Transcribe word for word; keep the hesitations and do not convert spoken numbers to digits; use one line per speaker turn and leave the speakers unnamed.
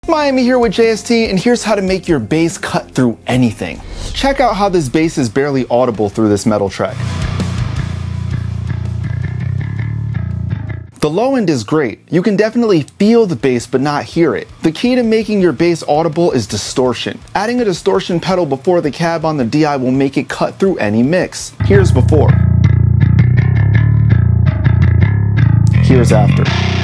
Miami here with J S T, and here's how to make your bass cut through anything. Check out how this bass is barely audible through this metal track. The low end is great. You can definitely feel the bass but not hear it. The key to making your bass audible is distortion. Adding a distortion pedal before the cab on the D I will make it cut through any mix. Here's before. Here's after.